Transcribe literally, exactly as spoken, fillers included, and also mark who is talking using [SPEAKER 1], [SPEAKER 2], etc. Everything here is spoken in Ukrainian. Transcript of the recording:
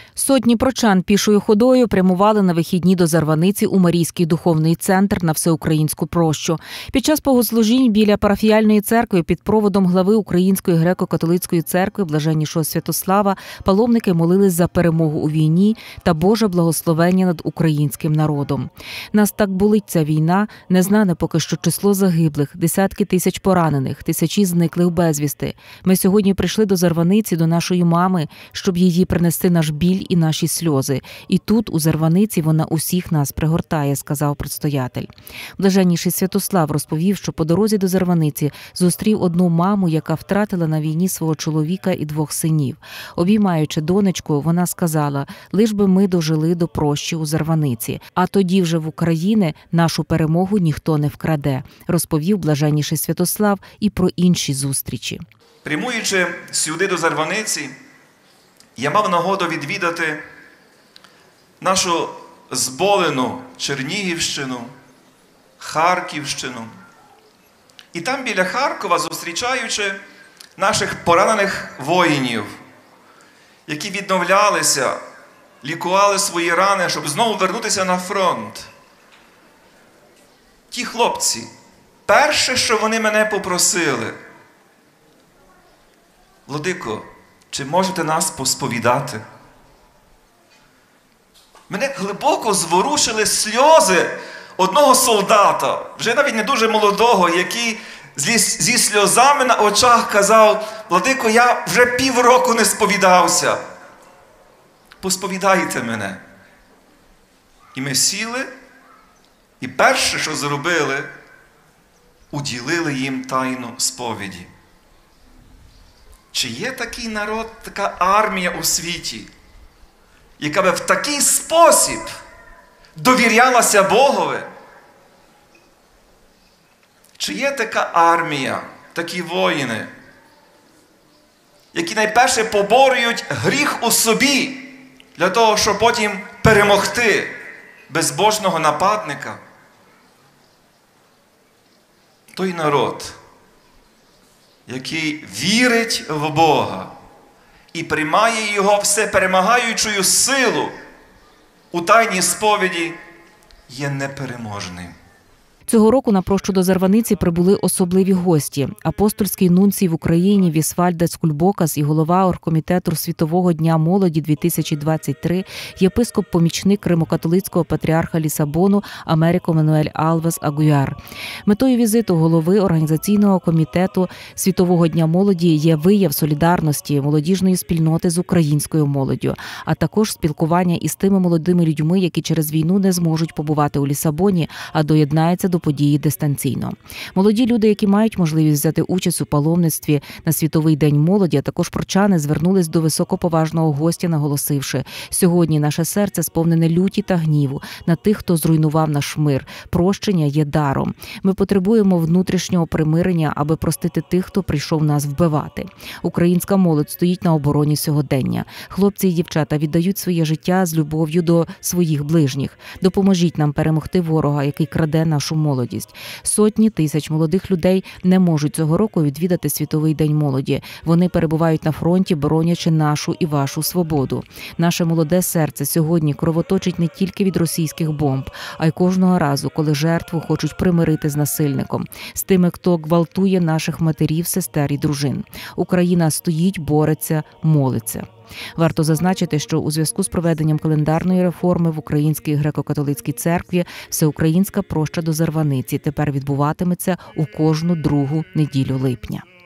[SPEAKER 1] Сотні прочан пішою ходою прямували на вихідні до Зарваниці у Марійський духовний центр на Всеукраїнську прощу. Під час богослужінь біля парафіяльної церкви під проводом глави Української греко-католицької церкви Блаженнішого Святослава паломники молились за перемогу у війні та Боже благословення над українським народом. Нас так болить ця війна, незнане поки що число загиблих, десятки тисяч поранених, тисячі зниклих безвісти. Ми сьогодні прийшли до Зарваниці, до нашої мами, щоб її принести наш біль і наші сльози. І тут, у Зарваниці, вона усіх нас пригортає, сказав предстоятель. Блаженніший Святослав розповів, що по дорозі до Зарваниці зустрів одну маму, яка втратила на війні свого чоловіка і двох синів. Обіймаючи донечку, вона сказала: «Лиш би ми дожили до прощі у Зарваниці, а тоді вже в Україні нашу перемогу ніхто не вкраде», розповів Блаженніший Святослав і про інші зустрічі.
[SPEAKER 2] Прямуючи сюди до Зарваниці, я мав нагоду відвідати нашу зболену Чернігівщину, Харківщину. І там біля Харкова, зустрічаючи наших поранених воїнів, які відновлялися, лікували свої рани, щоб знову вернутися на фронт. Ті хлопці, перше, що вони мене попросили: «Владико, чи можете нас посповідати?» Мене глибоко зворушили сльози одного солдата, вже навіть не дуже молодого, який зі, зі сльозами на очах казав: «Владико, я вже півроку не сповідався. Посповідайте мене». І ми сіли, і перше, що зробили, уділили їм тайну сповіді. Чи є такий народ, така армія у світі, яка би в такий спосіб довірялася Богові? Чи є така армія, такі воїни, які найперше поборюють гріх у собі, для того, щоб потім перемогти безбожного нападника? Той народ, який вірить в Бога і приймає Його всеперемагаючою силу у тайній сповіді, є непереможним.
[SPEAKER 1] Цього року на прощу до Зарваниці прибули особливі гості. Апостольський нунцій в Україні Вісвальдес Кульбокас і голова оргкомітету Світового дня молоді дві тисячі двадцять три, єпископ-помічник римокатолицького патріарха Лісабону Америко Мануель Алвес Агуяр. Метою візиту голови організаційного комітету Світового дня молоді є вияв солідарності молодіжної спільноти з українською молоддю, а також спілкування із тими молодими людьми, які через війну не зможуть побувати у Лісабоні, а доєднаються до події дистанційно. Молоді люди, які мають можливість взяти участь у паломництві на Світовий день молоді, а також прочани, звернулись до високоповажного гостя, наголосивши: «Сьогодні наше серце сповнене люті та гніву на тих, хто зруйнував наш мир. Прощення є даром. Ми потребуємо внутрішнього примирення, аби простити тих, хто прийшов нас вбивати». Українська молодь стоїть на обороні сьогодення. Хлопці і дівчата віддають своє життя з любов'ю до своїх ближніх. Допоможіть нам перемогти ворога, який краде нашу молодість. Сотні тисяч молодих людей не можуть цього року відвідати Світовий день молоді. Вони перебувають на фронті, боронячи нашу і вашу свободу. Наше молоде серце сьогодні кровоточить не тільки від російських бомб, а й кожного разу, коли жертву хочуть примирити з насильником, з тими, хто гвалтує наших матерів, сестер і дружин. Україна стоїть, бореться, молиться. Варто зазначити, що у зв'язку з проведенням календарної реформи в Українській греко-католицькій церкві Всеукраїнська проща до Зарваниці тепер відбуватиметься у кожну другу неділю липня.